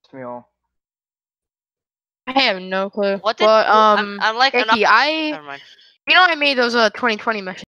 Mule. I have no clue. What did but I'm like Icky, never mind. you know I made those 2020 missions.